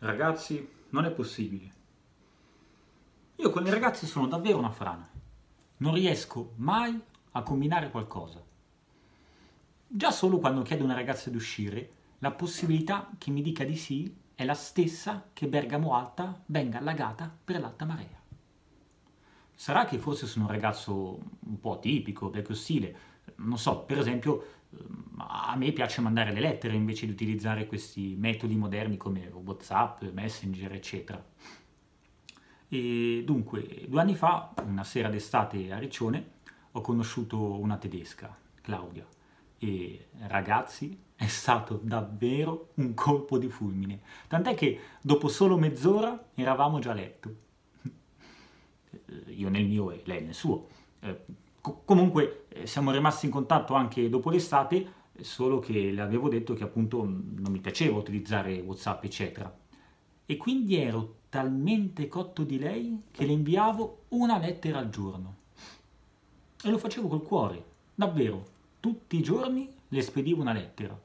Ragazzi, non è possibile. Io con i ragazzi sono davvero una frana. Non riesco mai a combinare qualcosa. Già solo quando chiedo a una ragazza di uscire, la possibilità che mi dica di sì è la stessa che Bergamo Alta venga allagata per l'alta marea. Sarà che forse sono un ragazzo un po' atipico, vecchio stile. Non so, per esempio, a me piace mandare le lettere invece di utilizzare questi metodi moderni come WhatsApp, Messenger, eccetera. E dunque, 2 anni fa, una sera d'estate a Riccione, ho conosciuto una tedesca, Claudia, e ragazzi, è stato davvero un colpo di fulmine. Tant'è che dopo solo mezz'ora eravamo già a letto. Io nel mio e lei nel suo. Comunque siamo rimasti in contatto anche dopo l'estate, solo che le avevo detto che appunto non mi piaceva utilizzare WhatsApp, eccetera. E quindi ero talmente cotto di lei che le inviavo una lettera al giorno. E lo facevo col cuore, davvero. Tutti i giorni le spedivo una lettera.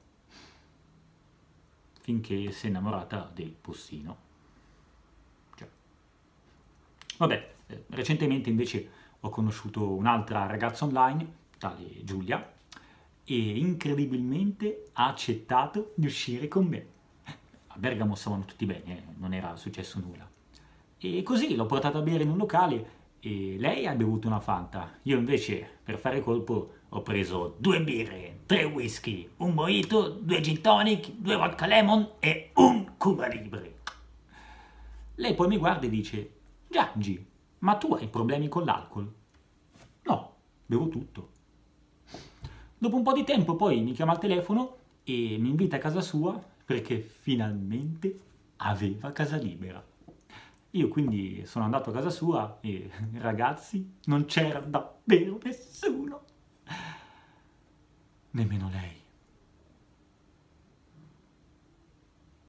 Finché si è innamorata del postino. Cioè. Vabbè, recentemente invece ho conosciuto un'altra ragazza online, tale Giulia, e incredibilmente ha accettato di uscire con me. A Bergamo stavano tutti bene, non era successo nulla. E così l'ho portata a bere in un locale e lei ha bevuto una Fanta. Io invece, per fare colpo, ho preso 2 birre, 3 whisky, un mojito, 2 gin tonic, 2 vodka lemon e un Cuba Libre. Lei poi mi guarda e dice: Giangi, ma tu hai problemi con l'alcol? No, bevo tutto. Dopo un po' di tempo poi mi chiama al telefono e mi invita a casa sua perché finalmente aveva casa libera. Io quindi sono andato a casa sua e, ragazzi, non c'era davvero nessuno. Nemmeno lei.